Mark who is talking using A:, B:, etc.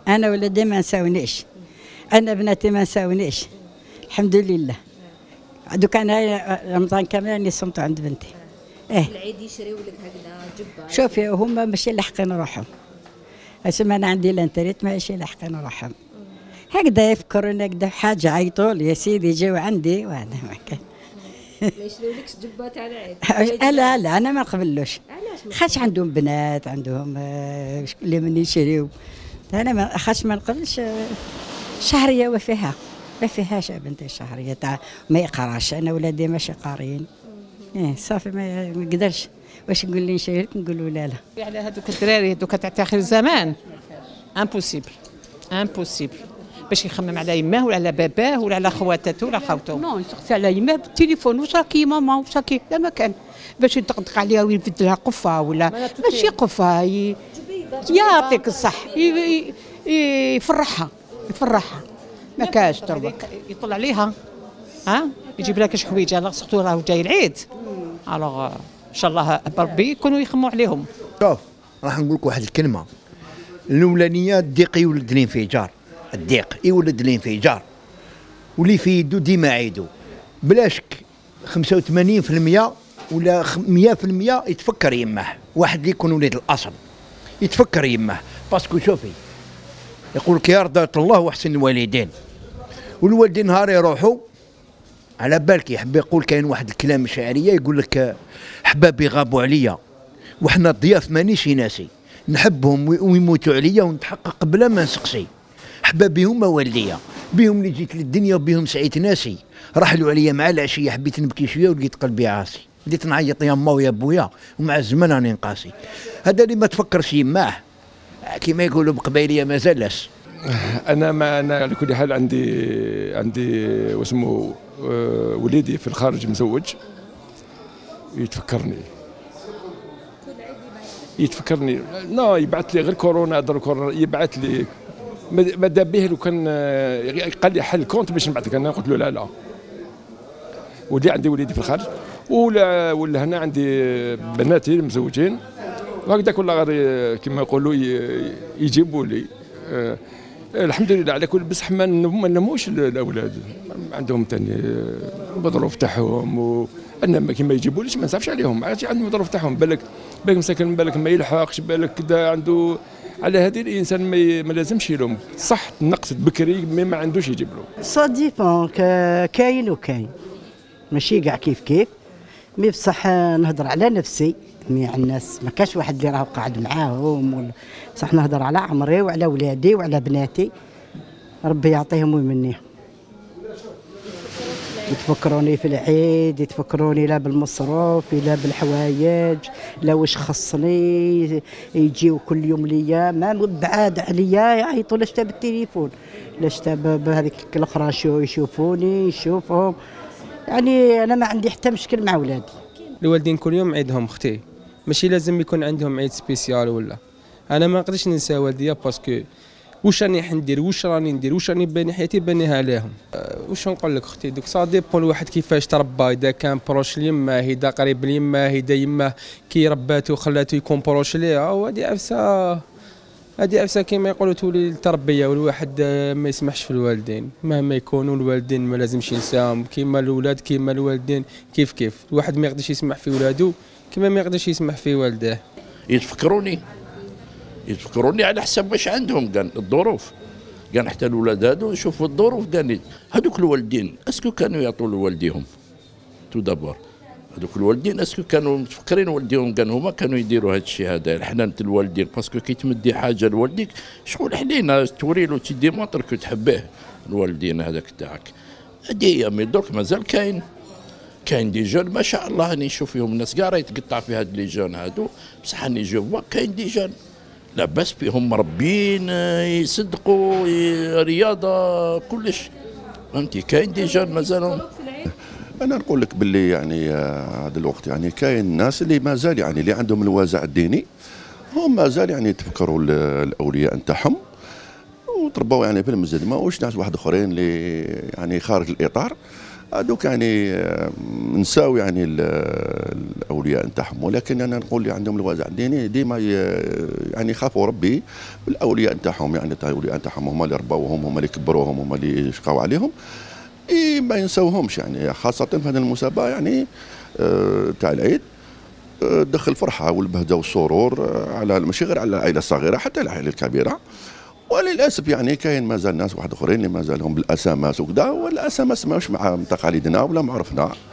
A: انا ولدي ما نساونيش، انا بناتي ما نساونيش الحمد لله. دوك انا رمضان كامل راني صمت عند بنتي.
B: العيد يشريو لك هكذا جبه؟
A: شوفي هما ماشي لاحقين روحهم، اسمع انا عندي الانتريت ماشي لاحقين روحهم، هكذا يفكرون هكذا حاجه عيطوا لي يا سيدي جاو عندي وانا ما كان.
B: ما يشريولكش جبه تاع العيد؟
A: لا لا انا ما نقبلوش.
B: علاش؟
A: خاطش عندهم بنات عندهم اللي من يشريو، انا ما خاطش ما نقبلش. شهريه ما فيهاش بنتي شهريه تاع ما يقراش، انا ولادي ماشي قاريين. صافي ما نقدرش. واش نقول لي نشري لك نقول له لا لا.
C: على هذوك الدراري هذوك تاع اخر الزمان امبوسيبل باش يخمم على يماه ولا على باباه ولا على خواتاته ولا خاوته.
D: نو يسقسي على يماه بالتليفون واش راكي ماما واش راكي، لا ما كان باش يدقدق عليها ويفد لها قفه ولا ماشي قفه يعطيك الصح يفرحها ما كاش دربك
C: يطلع عليها يجيب لها كاش حوايج على سورتو راه جاي العيد. الوغ ان شاء الله بربي يكونوا يخموا عليهم.
E: شوف راح نقول لك واحد الكلمه، الاولانيه الضيق يولد الانفجار، الضيق يولد الانفجار، واللي في يدو ديما عيدو بلا شك 85% ولا 100% يتفكر يماه. واحد اللي يكون وليد الاصل يتفكر يماه، باسكو شوفي يقول لك يا رضا الله واحسن الوالدين، والوالدين نهار يروحوا على بالك يحب يقول كاين واحد الكلام شعريه يقول لك احبابي غابوا عليا وحنا الضياف مانيش ناسي، نحبهم ويموتوا عليا ونتحقق بلا ما نسقسي. احبابي هما والديا، بهم اللي جيت للدنيا وبهم سعيت ناسي، رحلوا عليا مع العشيه حبيت نبكي شويه ولقيت قلبي عاصي، بديت نعيط يا ما ويا بويا ومع الزمن راني نقاسي. هذا اللي ما تفكرش يماه كيما يقولوا بقبايليه مازال لاش.
F: انا على كل حال عندي واسمو وليدي في الخارج مزوج، يتفكرني لا يبعث لي غير كورونا يبعث لي ماذا به لو كان قال لي حل كونت باش نبعث لك. انا قلت له لا ودي عندي وليدي في الخارج ولا هنا عندي بناتي مزوجين وهكذا كل غير كما يقولوا يجيبوا لي. الحمد لله على كل، بصح ما نموش الاولاد عندهم ثاني الظروف تاعهم انما كيما يجيبوليش ما نصافش عليهم، عندهم الظروف تاعهم. بالك مساكن بالك ما يلحقش، بالك كذا عنده. على هذه الانسان ما لازمش يلوم، صح نقصت بكري ما عندوش يجيب له.
G: سا ديبون كاين وكاين ماشي كاع كيف مي بصح نهضر على نفسي جميع الناس، ما كاش واحد اللي راه قاعد معاهم بصح نهضر على عمري وعلى ولادي وعلى بناتي، ربي يعطيهم ويمنيهم. يتفكروني في العيد، يتفكروني لا بالمصروف لا بالحوايج لا واش خصني، يجيو كل يوم ليا ما بعاد عليا يعيطوا لاش تا بالتليفون لاش تا بهذيك الاخرى يشوفوني يشوفهم. يعني انا ما عندي حتى مشكل مع ولادي.
H: الوالدين كل يوم عيدهم اختي، ماشي لازم يكون عندهم عيد سبيسيال ولا. انا ما نقدرش ننسى والديا باسكو واش راني حندير واش راني باني حياتي بانيها عليهم. واش نقول لك اختي دوك سا ديبون الواحد كيفاش تربى، اذا كان بروش ليما اذا قريب ليما اذا يما كي رباتو وخلاتو يكون بروش ليها، هذه عفسه كيما يقولوا تولي التربيه. والواحد ما يسمحش في الوالدين مهما يكونوا، الوالدين ما لازمش ينساهم كيما الاولاد كيما الوالدين كيف الواحد ما يقدرش يسمح في ولادو كيما ما يقدرش يسمح في والديه.
I: يتفكروني على حسب واش عندهم كان الظروف، كان حتى الولاد هادو نشوفوا الظروف كان هذوك الوالدين اسكو كانوا يعطوا لوالديهم تو دابور، هذوك الوالدين اسكو كانوا متفكرين والديهم كان هما كانوا يديروا هذا الشيء هذا حنانة الوالدين. باسكو كي تمدي حاجه لوالديك شغل حنينه توري له تدي مطر كي تحبيه الوالدين هذاك تاعك. هذه هي مي درك مازال كاين دي جون ما شاء الله راني نشوف فيهم الناس كاع راهي تقطع في هاد لي جون هادو، بصح راني جو كاين دي جون لاباس بهم مربين يصدقوا رياضه كلش فهمتي. كاين دي جون مازالهم.
J: انا نقول لك باللي يعني هذا الوقت يعني كاين ناس اللي مازال يعني اللي عندهم الوازع الديني هم مازال يعني يتفكروا الاولياء نتاعهم وتربوا يعني في المسجد. ما واش ناس واحد اخرين اللي يعني خارج الاطار هذوك يعني نساو يعني الاولياء الاولياء نتاعهم، ولكن انا نقول اللي عندهم الوازع الديني ديما يعني يخافوا ربي بالاولياء نتاعهم، يعني الاولياء نتاعهم هما اللي ربوهم، هما اللي كبروهم، هما اللي شقاو عليهم، ما ينسوهمش يعني، خاصه في هذه المسابقه يعني تاع العيد دخل فرحه والبهجه والسرور على ماشي غير على العائله الصغيره حتى العائله الكبيره. وللاسف يعني كاين مازال ناس واحد اخرين اللي مازالهم بالاسامس وكذا، والاسامس ماهوش مع تقاليدنا ولا معرفنا.